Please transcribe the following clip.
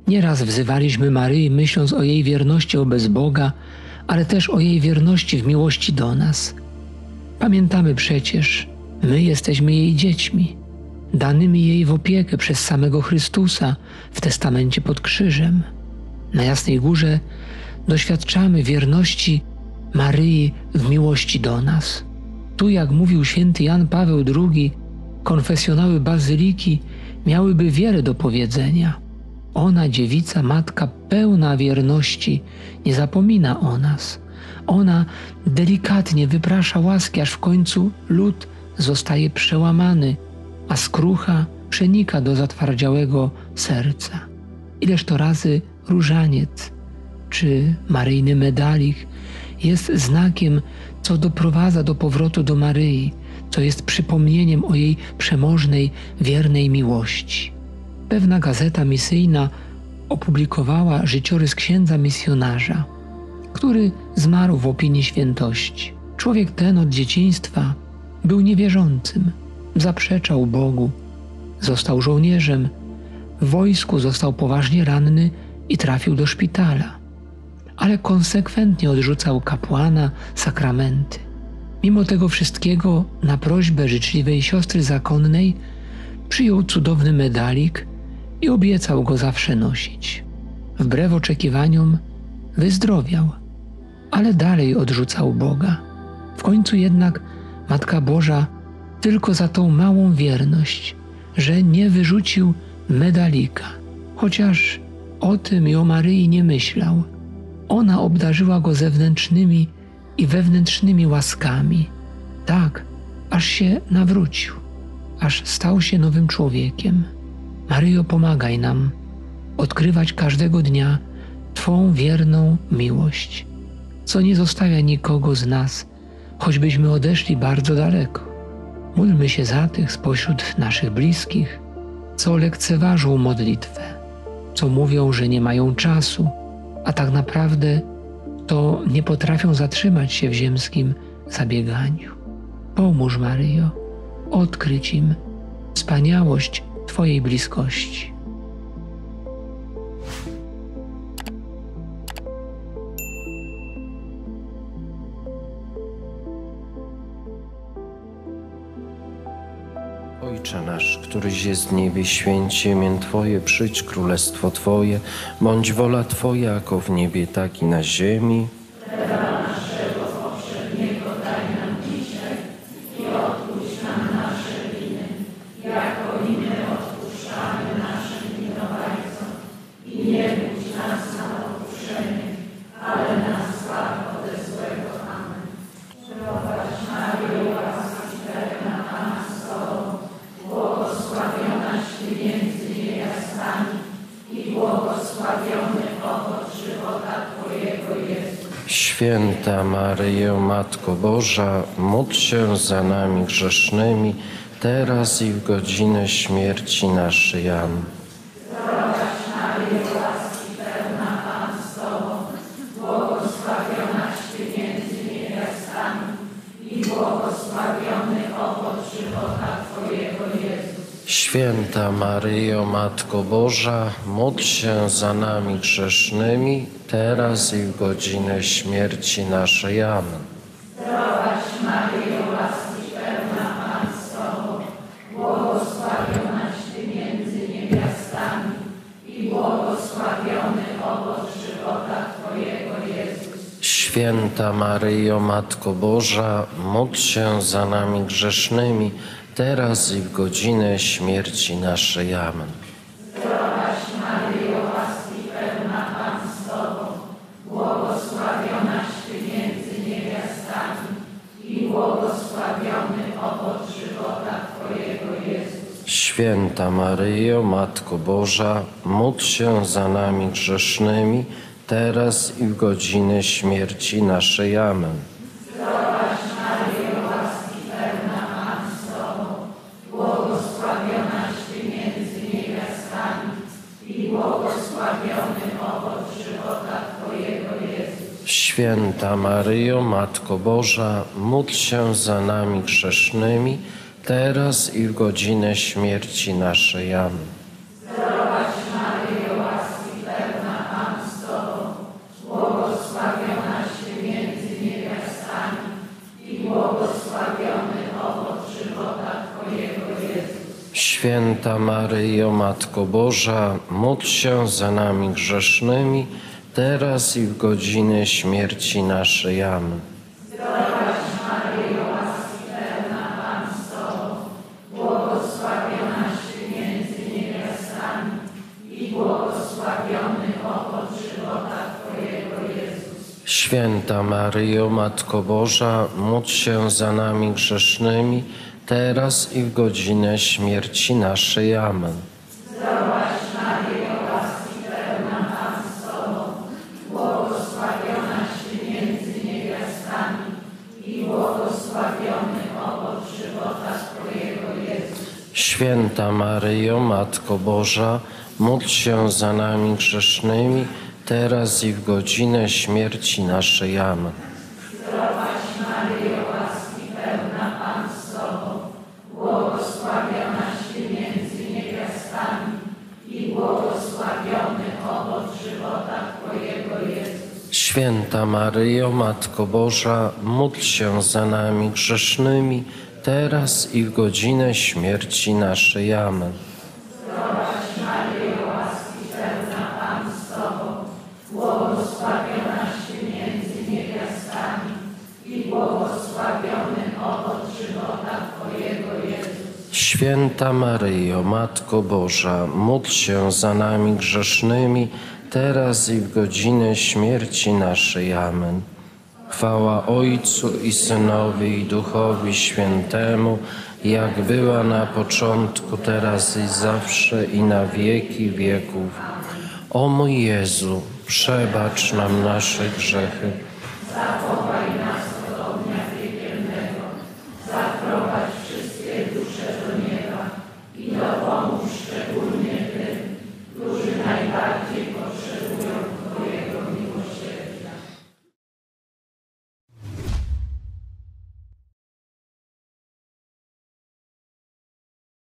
Nieraz wzywaliśmy Maryi, myśląc o jej wierności wobec Boga, ale też o jej wierności w miłości do nas. Pamiętamy przecież, my jesteśmy jej dziećmi, danymi jej w opiekę przez samego Chrystusa w testamencie pod krzyżem. Na Jasnej Górze doświadczamy wierności Maryi w miłości do nas. Tu, jak mówił święty Jan Paweł II, konfesjonały bazyliki miałyby wiele do powiedzenia. Ona, dziewica, matka pełna wierności, nie zapomina o nas. Ona delikatnie wyprasza łaski, aż w końcu lód zostaje przełamany, a skrucha przenika do zatwardziałego serca. Ileż to razy różaniec czy maryjny medalik jest znakiem, co doprowadza do powrotu do Maryi, co jest przypomnieniem o jej przemożnej, wiernej miłości. Pewna gazeta misyjna opublikowała życiorys księdza misjonarza, który zmarł w opinii świętości. Człowiek ten od dzieciństwa był niewierzącym, zaprzeczał Bogu, został żołnierzem, w wojsku został poważnie ranny i trafił do szpitala, ale konsekwentnie odrzucał kapłana, sakramenty. Mimo tego wszystkiego na prośbę życzliwej siostry zakonnej przyjął cudowny medalik i obiecał go zawsze nosić. Wbrew oczekiwaniom wyzdrowiał, ale dalej odrzucał Boga. W końcu jednak Matka Boża tylko za tą małą wierność, że nie wyrzucił medalika, chociaż o tym i o Maryi nie myślał. Ona obdarzyła go zewnętrznymi i wewnętrznymi łaskami, tak, aż się nawrócił, aż stał się nowym człowiekiem. Maryjo, pomagaj nam odkrywać każdego dnia Twą wierną miłość, co nie zostawia nikogo z nas, choćbyśmy odeszli bardzo daleko. Módlmy się za tych spośród naszych bliskich, co lekceważą modlitwę, co mówią, że nie mają czasu, a tak naprawdę to nie potrafią zatrzymać się w ziemskim zabieganiu. Pomóż, Maryjo, odkryć im wspaniałość Twojej bliskości. Ojcze nasz, któryś jest w niebie, święć się imię Twoje, przyjdź królestwo Twoje, bądź wola Twoja, jako w niebie, tak i na ziemi. Święta Maryjo, Matko Boża, módl się za nami grzesznymi, teraz i w godzinę śmierci naszej. Amen. Święta Maryjo, Matko Boża, módl się za nami grzesznymi, teraz i w godzinę śmierci naszej. Amen. Zdrowaś Maryjo, łaski pełna, Pan z Tobą, błogosławionaś Ty między niewiastami i błogosławiony owoc żywota Twojego, Jezus. Święta Maryjo, Matko Boża, módl się za nami grzesznymi, teraz i w godzinę śmierci naszej. Amen. Zdrowaś Maryjo, łaski pełna, Pan z Tobą, błogosławionaś Ty między niewiastami i błogosławiony owoc żywota Twojego, Jezus. Święta Maryjo, Matko Boża, módl się za nami grzesznymi, teraz i w godzinę śmierci naszej. Amen. Zdrowaś Maryjo, łaski pełna, Pan z Tobą, błogosławionaś Ty między niewiastami i błogosławiony owoc żywota Twojego, Jezus. Święta Maryjo, Matko Boża, módl się za nami grzesznymi, teraz i w godzinę śmierci naszej. Amen. Zdrowaś Maryjo, łaski Święta Maryjo, Matko Boża, módl się za nami grzesznymi, teraz i w godzinę śmierci naszej. Amen. Święta Maryjo, Matko Boża, módl się za nami grzesznymi, teraz i w godzinę śmierci naszej. Amen. Święta Maryjo, Matko Boża, módl się za nami grzesznymi, teraz i w godzinę śmierci naszej. Amen. Święta Maryjo, Matko Boża, módl się za nami grzesznymi, teraz i w godzinę śmierci naszej. Amen. Święta Maryjo, Matko Boża, módl się za nami grzesznymi, teraz i w godzinę śmierci naszej. Amen. Chwała Ojcu i Synowi, i Duchowi Świętemu, jak była na początku, teraz i zawsze, i na wieki wieków. O mój Jezu, przebacz nam nasze grzechy,